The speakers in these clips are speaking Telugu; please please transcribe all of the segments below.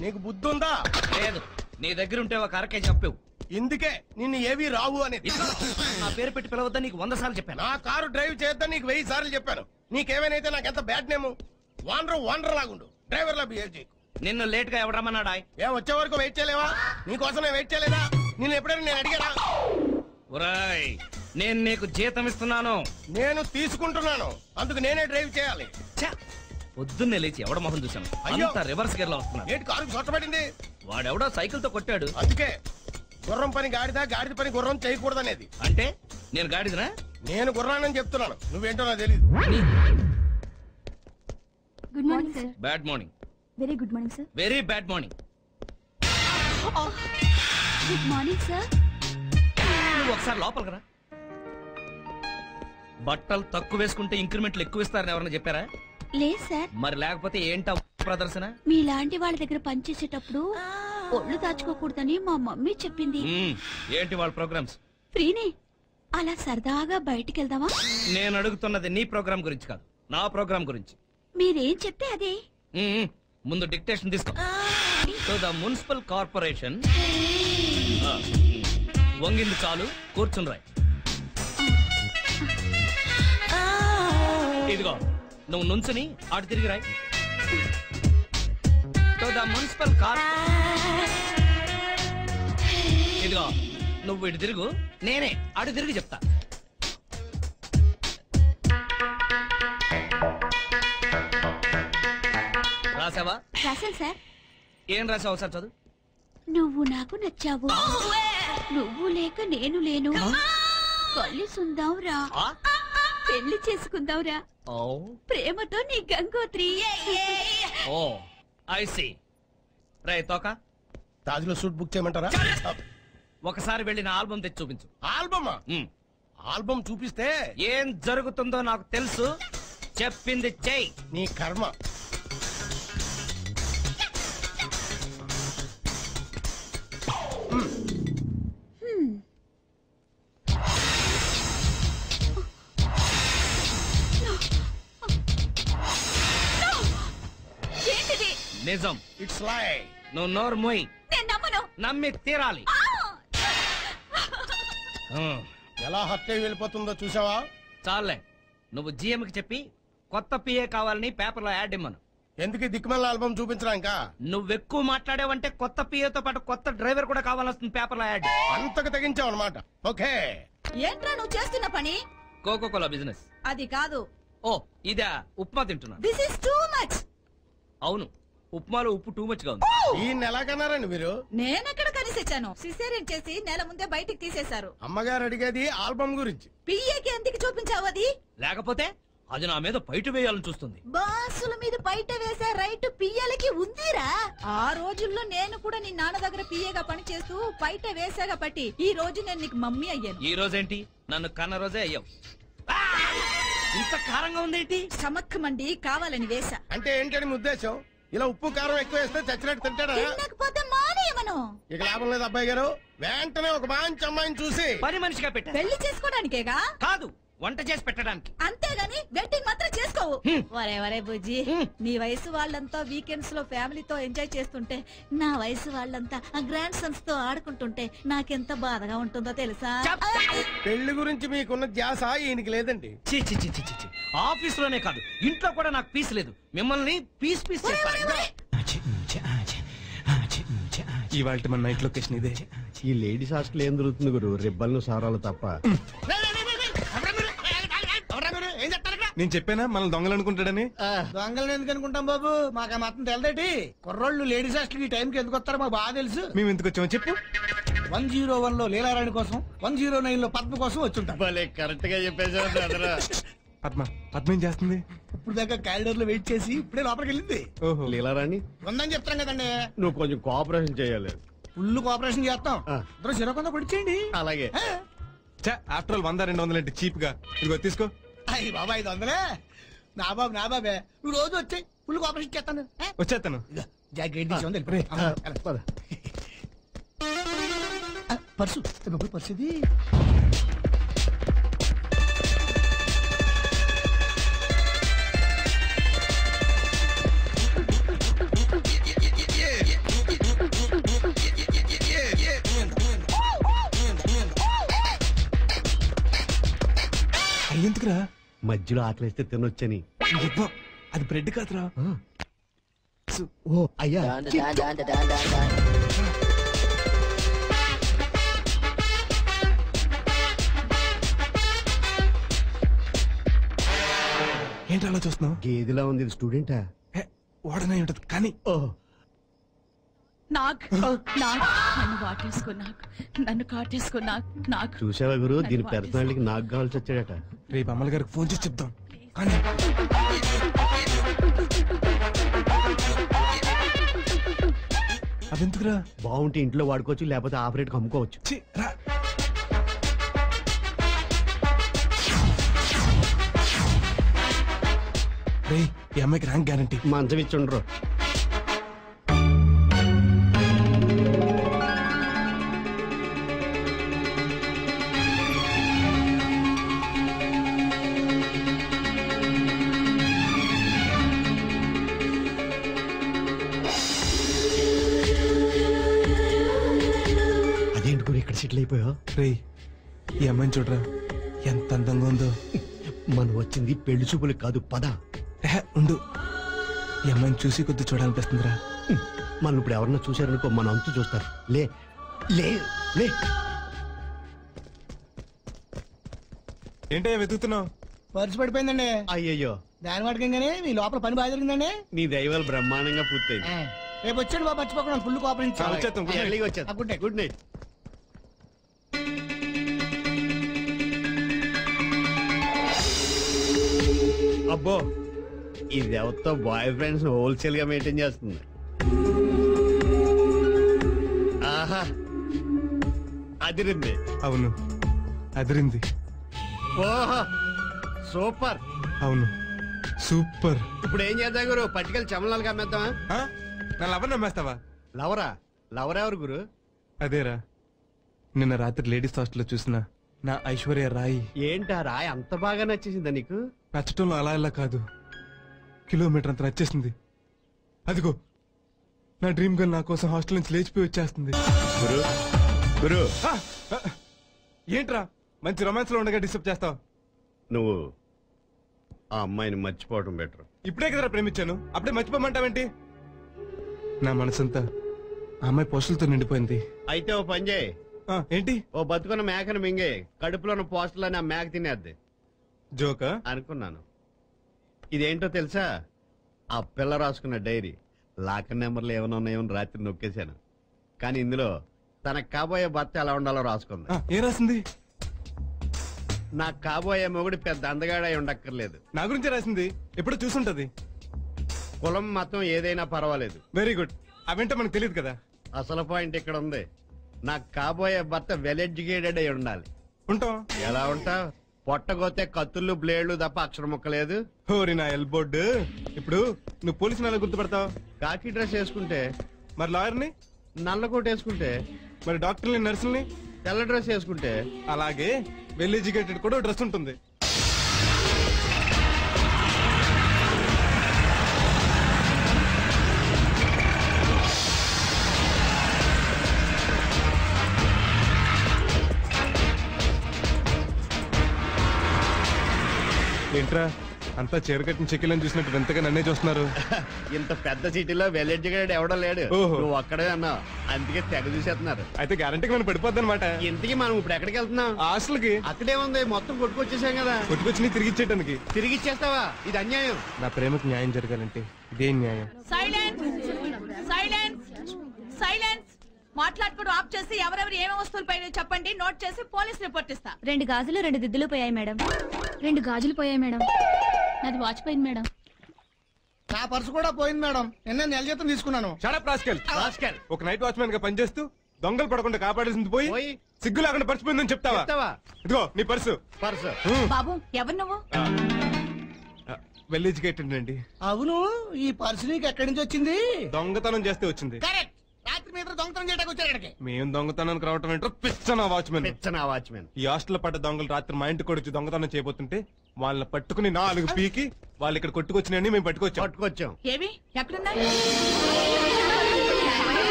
నీకు బుద్ధి ఉందా? లేదు. నీ దగ్గర ఉంటే ఒక అరకే చెప్పావు. ఇందుకే నిన్ను ఏవి రావు అనేది. నా పేరు పెట్టి పిలవద్దా నీకు 100 సార్లు చెప్పాను. నా కారు డ్రైవ్ చేద్దా నీకు 1000 సార్లు చెప్పాను. నీకేమైనా నాకెంత బ్యాడ్ నేమ్. వాండర్ లాగుండు, డ్రైవర్ లా బిహేవ్ చేయకు. నిన్ను లేట్ గా ఎవడమన్నాడా? ఏం వచ్చే వరకు వెయిట్ చేయలేవా? నీకోసం నేను వెయిట్ చేయలేదా? నిన్ను ఎప్పుడైనా నేను అడిగానా? ఒరేయ్, నేను నీకు జీతం ఇస్తున్నాను. నేను తీసుకుంటున్నాను, అందుకు నేనే డ్రైవ్ చేయాలి. పొద్దున్నే లేచి ఎవడ మొహం చూశాను. అంత రివర్స్ గేర్ లో వస్తున్నాను. ఏంటి కారుకు సొట్టబడింది? వాడెవడో సైకిల్ తో కొట్టాడు. అందుకే గుర్రం పని గాడిద, గాడిద పని గుర్రం చేయకూడదనేది. అంటే నేను గాడిదనా? నేను గుర్రానని చెప్తున్నాను, నువ్వేంటో నాకు తెలీదు. Good morning sir. Bad morning. Very good morning sir. Very bad morning. Good morning sir. నువ్వు ఒకసారి లోపలికి రా. బట్టలు తక్కువ వేసుకుంటే ఇంక్రిమెంట్లు ఎక్కువ ఇస్తారని ఎవరైనా చెప్పారా? లేదు సార్. మరి లేకపోతే ఏంటా ప్రదర్శన? మీలాంటి వాళ్ళ దగ్గర పనిచేసేటప్పుడు ఒళ్ళు దాచుకోకూడదని మా మమ్మీ చెప్పింది. ఏంటి వాళ్ళ ప్రోగ్రామ్స్? ఫ్రీనే, అలా సరదాగా బయటికి వెళ్దామా? నేను అడుగుతున్నది నీ ప్రోగ్రామ్ గురించి కాదు, నా ప్రోగ్రామ్ గురించి. మీరేం చెప్తే అదే. ముందు డిక్టేషన్ తీసుకో. To the municipal corporation. వంగింది చాలు, కూర్చుని రాయ్. ఇదిగో నువ్వు నుంచుని అటు తిరిగి రాయ్. టు ద మున్సిపల్ ఇదిగో నువ్వు ఇటు తిరుగు, నేనే అటు తిరిగి చెప్తా. రాసావా? రాశాను సార్. ఏం రాసావు సార్? చదువు. నువ్వు నాకు నచ్చావు, నువ్వు లేక నేను లేను, కలిసుందాం రా, పెళ్లి చేసుకుందాం రా, ప్రేమతో నీ గంగోత్రి. Oh I see. రే తోక, తాజ్లో సూట్ బుక్ చేయమంటారా? ఒకసారి వెళ్ళి నా ఆల్బమ్ తెచ్చి చూపించు. ఆల్బమా? ఆల్బమ్ చూపిస్తే ఏం జరుగుతుందో నాకు తెలుసు. చెప్పింది చెయ్యి. నీ కర్మ. నిజం. ఇట్స్ లై. నువ్వు నోరు మోయి. నేను నమ్మను. నమ్మి తీరాలి. ఎలా హత్య వెళ్ళిపోతుందో చూసావా? చాలే, నువ్వు జిఎం కి చెప్పి కొత్త పిఏ కావాలని పేపర్లో యాడ్ ఇమ్మను. ఎందుకు దిక్కుమల్ల ఆల్బమ్ చూపించడానికా? నువ్వెక్కువ మాట్లాడావంటే కొత్త పిఏతో పాటు కొత్త డ్రైవర్ కూడా కావాల్సింది పేపర్లో యాడ్. అంతకు తెగించావు అనమాట. ఓకే. ఏంట్రా నువ్వు చేస్తున్న పని? Coca Cola business. అది కాదు. ఓ ఇదా? ఉప్మా తింటున్నా. This is too much. అవును, ఉప్మాలో ఉప్పు టూ మచ్ గా ఉంది. ఈ నెల కన్నారండి మీరు? నేనెక్కడ కనిసొచ్చాను? సిసేరియన్ చేసి నెల ముందే బయటికి తీసేశారు. అమ్మగారు అడిగేది ఆల్బమ్ గురించి. పిఏకి ఎందుకు చూపించావు అది? లేకపోతే అది నా మీద బయట వేయాలని చూస్తుంది. బాసుల మీద బయట వేసే రైట్ పియ్యలకి ఉందిరా. ఆ రోజుల్లో నేను కూడా నీ నాన్న దగ్గర పియ్యగా పని చేస్తూ బయట వేసాగా పట్టి ఈ రోజు నేను నీకు మమ్మీ అయ్యాను. ఈ రోజేంటి? నన్ను కన్న రోజే అయ్యావు. ఇంత కారంగా ఉందేంటి? స్టమక్ మండి కావాలని వేసా. అంటే ఏంటని మీ ఉద్దేశం? ఇలా ఉప్పు కారం ఎక్కువ వేస్తే చచ్చినట్టు తింటాడా? తినకపోతే మానేయమను. ఇక లాభం లేదు అబ్బాయి గారు. వెంటనే ఒక మంచి అమ్మాయిని చూసి పని మనిషిగా పెట్టా. పెళ్లి చేసుకోవడానికేగా? కాదు, వంట చేసి పెట్టడానికి. అంతేగాని వెడ్డింగ్ మాత్రం చేసుకోవు. వరే వరే బుజ్జి, నీ వయసు వాళ్ళంతా వీకెండ్స్ లో ఫ్యామిలీతో ఎంజాయ్ చేస్తుంటే నా వయసు వాళ్ళంతా ఆ గ్రాండ్ సన్స్ తో ఆడుకుంటుంటే నాకెంత బాధగా ఉంటుందో తెలుసా? పెళ్లి గురించి మీకున్న ధ్యాస ఈయనకి లేదండి. ఆఫీస్ లోనే కాదు, ఇంట్లో కూడా నాకు పీస్ లేదు. మిమ్మల్ని పీస్ పీస్ చేస్తాను. ఇవాళ మన నైట్ లొకేషన్ ఇదే. ఈ లేడీస్ హాస్టల్ ఏం దొరుకుతుంది గురు? రిబ్బన్లు సారాలు తప్ప. నేను చెప్పానా మనం దొంగలు అనుకుంటాడని? దొంగలు ఎందుకు అనుకుంటాం బాబు? మాకు మాత్రం తెలదేటి. కుర్రోళ్ళు లేడీస్ హాస్టల్ ఈ టైంకి ఎందుకు వస్తారో మాకు బాగా తెలుసు. మేము ఎందుకు వచ్చామో చెప్పు. 101 లో లీలారాణి కోసం, 109 లో పద్మ కోసం వచ్చుంటాం. కరెక్ట్ గా చెప్పేసారు. పద్మ ఏం చేస్తుంది? ఇప్పుడు దాకా కారిడార్ లో వెయిట్ చేసి ఇప్పుడే లోపలికి వెళ్ళింది. ఓహో, లీలారాణి ఉందని చెప్తాం కదండి. నువ్వు కొంచెం కోఆపరేషన్ చేయాలి. ఫుల్ కోఆపరేషన్ చేస్తాం. ఇద్దరు చిరకొంద పొడిచేయండి. అలాగే. ఆఫ్టర్ ఆల్ 100-200 చీప్ గా. ఇదిగో తీసుకో. అయ్యి బాబా 500. నా బాబే నువ్వు రోజు వచ్చాయి. ఫుల్ కోఆపరేషన్ చేస్తాను. వచ్చేస్తాను. పర్సు ఇది. మధ్యలో ఆకలిస్తే తినొచ్చని. ఇవ్వ, అది బ్రెడ్ కాదురా. ఓ అయ్యా, ఏంటి అలా చూస్తున్నావు? గేదిలా ఉంది. ఇది స్టూడెంటా? వాడనే ఉంటది కానీ. ఓ నన్ను నన్ను కాటేసుకున్నాకు. చూసావా గురు, దీని పర్సనాలిటీకి నాకు కావాల్సి వచ్చాడట. రేపు అమ్మల గారికి ఫోన్ చేసి చెప్తాం. కానీ అదెందుకురా? బాగుంటే ఇంట్లో వాడుకోవచ్చు, లేకపోతే ఆపరేట్ అమ్ముకోవచ్చు. ఛీ, రా. రేయ్, ఈ అమ్మాయికి ర్యాంక్ గ్యారంటీ. మంచం ఇచ్చుండ్రు. అదేంటి గురు ఇక్కడ సెటిల్ అయిపోయా? రేయ్, ఈ అమ్మాయిని చూడరా, ఎంత అందంగా ఉందో. మనం వచ్చింది పెళ్లి చూపులు కాదు, పద. ఉండు, ఈ అమ్మాయిని చూసి కొద్ది చూడాలనిపిస్తుందిరా. మనం ఇప్పుడు ఎవరన్నా చూశారనుకో, మన అంతు చూస్తారు. లే లే లే. ఏంటయ్యా వెతుకుతున్నావు? పర్సు పడిపోయిందండి. అయ్యయ్యో, దాని వాటికంగానే మీ లోపల పని బాగా జరిగిందండి. నీ దైవాలు బ్రహ్మాండంగా పూర్తయింది. రేపు వచ్చాడు బాబు, మర్చిపోకుండా ఫుల్ కోపరించాలి. వచ్చేస్తాం. Good night. Good night. అబ్బో, ఇది ఎవరితో బాయ్ ఫ్రెండ్స్ హోల్సేల్ గా మెయింటైన్ చేస్తుంది. ఆహా, అదిరింది. అవును, అదిరింది. ఓహో, సూపర్. అవును, సూపర్. ఇప్పుడు ఏం చేద్దాం గురు? పట్టుకెళ్ళి చమలాలు కమ్మేద్దామా? నా లవర్ నమ్మేస్తావా? లవరా? లవరెవరు గురు? అదేరా, నిన్న రాత్రి లేడీస్ హాస్టల్లో చూసిన నా ఐశ్వర్య రాయి. ఏంటా రాయ్ అంత బాగా నచ్చేసిందా నీకు? నచ్చటంలో అలా ఇలా కాదు, కిలోమీటర్ అంత నచ్చేసింది. అదిగో, నా డ్రీమ్ గర్ల్ నా కోసం హాస్టల్ నుంచి లేచిపోయి వచ్చేస్తుంది. గురు గురు, ఏంట్రా మంచి రొమాన్స్ లో ఉండగా డిస్టర్బ్ చేస్తావు? నువ్వు ఆ అమ్మాయిని మర్చిపోవడం బెటర్. ఇప్పుడే కదరా ప్రేమించాను, అప్పుడే మర్చిపోమంటావేంటి? నా మనసంతా ఆ అమ్మాయి పోస్టులతో నిండిపోయింది. అయితే ఓ పని చేయి, ఏంటి? ఓ బతుకున్న మేకను మింగే కడుపులో ఉన్న పోస్టులని ఆ మేక తినేద్ది. జోకా అనుకున్నాను. ఇదేంటో తెలుసా? ఆ పిల్ల రాసుకున్న డైరీ. లాకర్ నెంబర్లు ఏమైనా ఉన్నాయో రాత్రి నొక్కేశాను, కానీ ఇందులో తనకు కాబోయే భర్త ఎలా ఉండాలో రాసుకుంది. ఏం రాసింది? నాకు కాబోయే మొగుడు పెద్ద అందగాడై ఉండక్కర్లేదు. నా గురించి రాసింది, ఎప్పుడు చూసుంటది. కులం మతం ఏదైనా పర్వాలేదు. Very good. అవేంటో మనకు తెలియదు కదా. అసలు పాయింట్ ఇక్కడ ఉంది. నాకు కాబోయే భర్త వెల్ ఎడ్యుకేటెడ్ అయి ఉండాలి. ఉంటాం. ఎలా ఉంటావు? పొట్టగోతే కత్తుళ్ళు బ్లేడ్లు తప్ప అక్షరం ముక్కలేదు. హోరి నా ఎల్బోర్డ్. ఇప్పుడు నువ్వు పోలీసుని ఎలా గుర్తుపడతావు? కాకి డ్రెస్ వేసుకుంటే. మరి లాయర్ని? నల్ల కోట్ వేసుకుంటే. మరి డాక్టర్ని, నర్సుల్ని? తెల్ల డ్రెస్ వేసుకుంటే. అలాగే వెల్ ఎడ్యుకేటెడ్ కూడా డ్రెస్ ఉంటుంది. ఏంట్రా అంతా చీరకట్టిన చెక్కిలని చూసినట్టు ఎంతగా నన్నే చూస్తున్నారు? ఇంత పెద్ద సిటీలో వెల్ ఎడ్యుకేటెడ్ ఎవడో లేడు. ఓహో. నువ్వు అక్కడే అన్నావు, అందుకే తెగ చూసేస్తున్నారు. అయితే గ్యారంటీకి మనం పడిపోద్ది అనమాట. ఇంతకీ మనం ఇప్పుడు ఎక్కడికి వెళ్తున్నాం? హాస్టల్కి. అక్కడే ఉంది, మొత్తం కొట్టుకొచ్చేసాం కదా. కొట్టుకొచ్చి తిరిగి ఇచ్చేయడానికి. తిరిగి ఇచ్చేస్తావా? ఇది అన్యాయం. నా ప్రేమకు న్యాయం జరగాలంటే ఇదే న్యాయం. Silence silence silence. మాట్లాడుకోవడం ఆఫ్ చేసి ఎవరెవరు ఏమేమి వస్తువులు పైన చెప్పండి, నోట్ చేసి పోలీస్ రిపోర్ట్ ఇస్తా. 2 గాజులు 2 దిద్దులు పోయాయి మేడం. 2 గాజులు పోయాయి మేడం. నాది వాచ్ పోయింది మేడం. నా పర్సు కూడా పోయింది మేడం. నిన్న నెల జీతం తీసుకున్నాను. Shut up rascal. ఒక నైట్ వాచ్మెన్ గా పనిచేస్తూ దొంగలు పడకుండా కాపాడాల్సింది పోయి సిగ్గు లేకుండా పర్చిపోయిందని చెప్తావా? ఇదిగో నీ పర్సు. బాబు ఎవరు నువ్వు? వెల్ ఎడ్యుకేటెడ్ అండి. అవును, ఈ పర్సు నీకు ఎక్కడి నుంచి వచ్చింది? దొంగతనం చేస్తే వచ్చింది. కరెక్ట్. రాత్రి మీద దొంగతనం చేయడానికి వచ్చారు ఇక్కడికి. మేము దొంగతనానికి రావటం ఏంటో పిచ్చనా వాచ్మెన్. ఈ హాస్టల్ పడ్డ దొంగలు రాత్రి మా ఇంటికి వచ్చి దొంగతనం చేయబోతుంటే వాళ్ళని పట్టుకుని 4 పీకి వాళ్ళు ఇక్కడ కొట్టుకొచ్చినాయని మేము పట్టుకొచ్చాం. ఏవి ఎక్కడున్నా?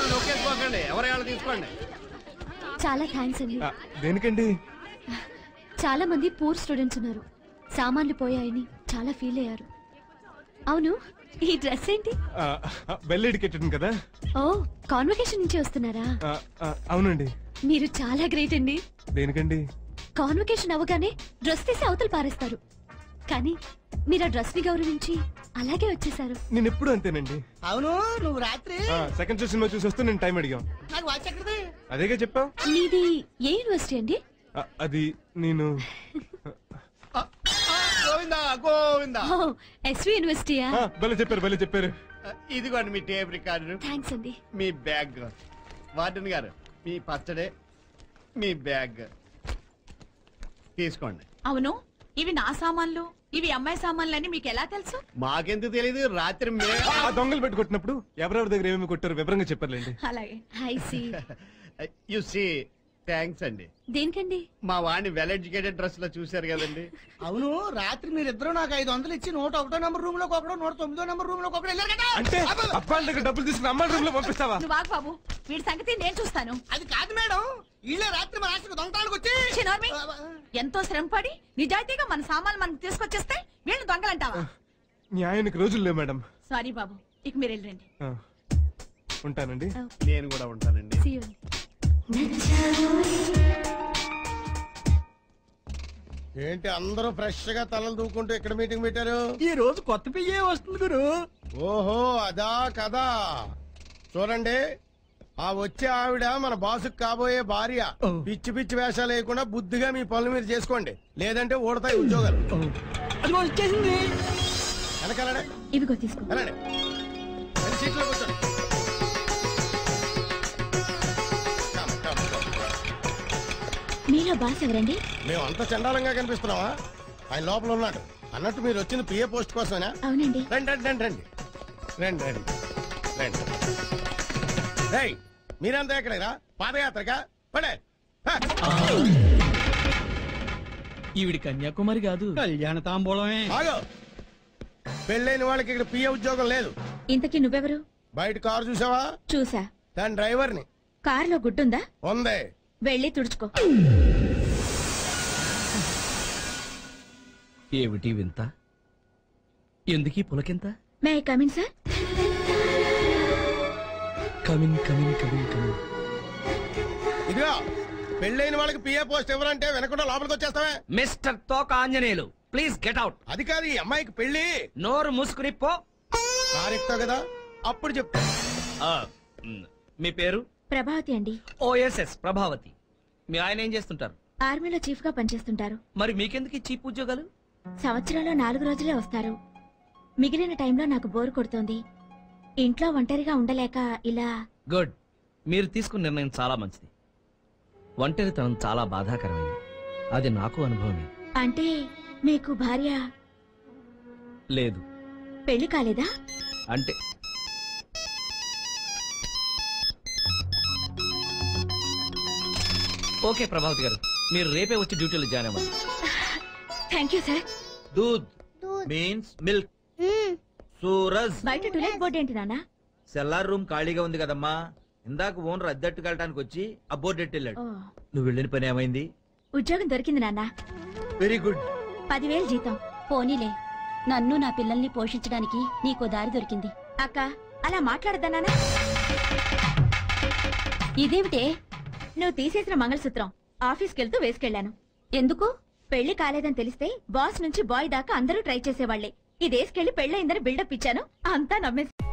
ఎవరైనా తీసుకోండి. చాలా థ్యాంక్స్ అండి. దేనికండి? చాలా మంది పూర్ స్టూడెంట్స్ ఉన్నారు. సామాన్లు పోయాయని చాలా ఫీల్ అయ్యారు. అవును, ఈ డ్రెస్ ఏంటి? వెల్ ఎడ్యుకేటెడ్ కదా. ఓ, కాన్వకేషన్ నుంచి వస్తున్నారా? అవునండి. మీరు చాలా గ్రేట్ అండి. దేనికండి? కాన్వకేషన్ అవగానే డ్రెస్ తీసి అవతల పారేస్తారు, కానీ మీరు ఆ డ్రెస్ ని గౌరవించి అలాగే వచ్చేసారు. నేను ఎప్పుడు అంతేనండి. అవును, నువ్వు రాత్రి సెకండ్ షో సినిమా చూసి వస్తే నేను టైం అడిగాం. నాకు వాచ్ ఎక్కడిది? అదేగా చెప్పావు. మీది ఏ యూనివర్సిటీ అండి? అది నేను గోవిందా గోవిందా. ఎస్వి యూనివర్సిటీయా? భలే చెప్పారు. ఇదిగోండి మీ టేప్ రికార్డు, థ్యాంక్స్ అండి. మీ బ్యాగ్. వార్డెన్ గారు, మీ పచ్చడే, మీ బ్యాగ్ తీసుకోండి. అవును, ఇవి నా సామాన్లు, ఇవి అమ్మాయి సామాన్లు అని మీకు ఎలా తెలుసు? మాకెందుకు తెలీదు, రాత్రి దొంగలు పెట్టుకుంటున్నప్పుడు ఎవరెవరి దగ్గర ఏమేమి కొట్టారు వివరంగా చెప్పారులేండి. అలాగే. హై సి. యు సీ, థ్యాంక్స్ అండి. దేనికండి? మా వాడిని వెల్ ఎడ్యుకేటెడ్ డ్రెస్ లో చూశారు కదండి. అవును, రాత్రి మీరిద్దరు నాకు 500 ఇచ్చి 101 నెంబర్ రూమ్ లోకి ఒకడు, 109 నెంబర్ రూమ్ లోకి ఒకడు వెళ్ళారు కదా. అంటే అబ్బాయిల దగ్గర డబ్బులు తీసుకుని అమ్మాయిల రూమ్ లో పంపిస్తావా? నువ్వు ఆగు బాబు, వీడి సంగతి నేను చూస్తాను. అది కాదు మేడం, వీళ్ళే రాత్రి మా ఆస్తికి దొంగతాలకు వచ్చి చిన్నోర్మి, ఎంతో శ్రమపడి నిజాయితీగా మన సామాన్లు మనకు తీసుకొచ్చేస్తే వీళ్ళు దొంగలంటావా? న్యాయానికి రోజులు లేవు మేడం. సారీ బాబు, ఇక మీరు వెళ్ళండి. ఉంటానండి. నేను కూడా ఉంటానండి. See you. ఏంటి అందరూ ఫ్రెష్ గా తలలు దూకుంటూ ఇక్కడ మీటింగ్ పెట్టారు? ఈ రోజు కొత్త పియ్యే వస్తుంది గురు. ఓహో, అదా కదా. చూడండి, ఆ వచ్చే ఆవిడ మన బాసుకు కాబోయే భార్య. పిచ్చి పిచ్చి వేషాలు వేయకుండా బుద్ధిగా మీ పనులు మీరు చేసుకోండి, లేదంటే ఓడతాయి ఉద్యోగాలు. అది వచ్చేసింది. వెనకాలనే ఇవిగో తీసుకో. వెళ్ళండి, సీట్లో కూర్చోండి. మీలో బాస్ ఎవరండి? మేము అంత చండాలంగా కనిపిస్తున్నావా? ఆయన లోపల ఉన్నాడు. అన్నట్టు మీరు వచ్చింది పిఏ పోస్ట్ కోసమేనా? అవునండి. రండి రండి రండి రండి రండి రండి రండి. రేయ్, మీరంతా ఎక్కడేరా? పాదయాత్రగా పడే. ఈవిడి కన్యాకుమారి కాదు, కళ్యాణ తాంబూలమే. ఆగు. పెళ్ళైన వాళ్ళకి ఇక్కడ పిఏ ఉద్యోగం లేదు. ఇంతకీ నువ్వెవరు? బయట కారు చూసావా? చూసా. దాని డ్రైవర్ని. కారులో గుడ్డుందా? ఉంది. వెళ్ళి తుడుచుకో. ఏమిటి వింత? ఎందుకీ పులకింత? May I come in sir? Come in. ఇదిగో, పెళ్ళైన వాళ్ళకి పిఏ పోస్ట్ ఎవరంటే వెనకుండా లోపలికి వచ్చేస్తావే. మిస్టర్ తోక ఆంజనేయులు, ప్లీజ్ గెట్ అవుట్. అది కాదు, ఈ అమ్మాయికి పెళ్లి. నోరు మూసుకుని పో. కారు ఎక్కుతావు కదా, అప్పుడు చెప్తా. మీ పేరు? ప్రభావతి అండి. ఓఎస్ఎస్ ప్రభావతి. మీ ఆయన ఏం చేస్తుంటారు? ఆర్మీలో చీఫ్ గా పనిచేస్తుంటారు. మరి మీకెందుకు ఈ చీప్ ఉద్యోగాలు? సంవత్సరంలో 4 రోజులే వస్తారు. మిగిలిన టైంలో నాకు బోర్ కొడుతోంది. ఇంట్లో ఒంటరిగా ఉండలేక ఇలా. గుడ్, మీరు తీసుకున్న నిర్ణయం చాలా మంచిది. ఒంటరితనం చాలా బాధాకరమైంది, అది నాకు అనుభవమే. అంటే మీకు భార్య లేదు. పెళ్లి కాలేదా? అంటే ఓకే ప్రభావతి గారు, మీరు రేపే వచ్చి డ్యూటీలో జాయిన్ అవ్వండి. Thank you sir. Doodh means milk. Suraj, బయట టూలెట్ బోర్డు ఏంటి నాన్న? సెల్లార్ రూమ్ ఖాళీగా ఉంది కదమ్మా, ఇందాక ఓనర్ అద్దెట్టుకు వెళ్ళడానికి వచ్చి ఆ బోర్డు ఎట్టెళ్ళాడు. నువ్వు వెళ్ళిన పని ఏమైంది? ఉద్యోగం దొరికింది నాన్న. Very good. 10,000 జీతం. పోనీలే, నన్ను నా పిల్లల్ని పోషించడానికి నీకో దారి దొరికింది. అక్క అలా మాట్లాడద్దా నాన్న? ఇదేమిటే? నువ్వు తీసేసిన మంగళసూత్రం ఆఫీస్కి వెళ్తూ వేసుకెళ్లాను. ఎందుకు? పెళ్లి కాలేదని తెలిస్తే బాస్ నుంచి బాయ్ దాకా అందరూ ట్రై చేసేవాళ్లే. ఇదేసుకెళ్లి పెళ్లయిందని బిల్డప్ ఇచ్చాను, అంతా నమ్మేసి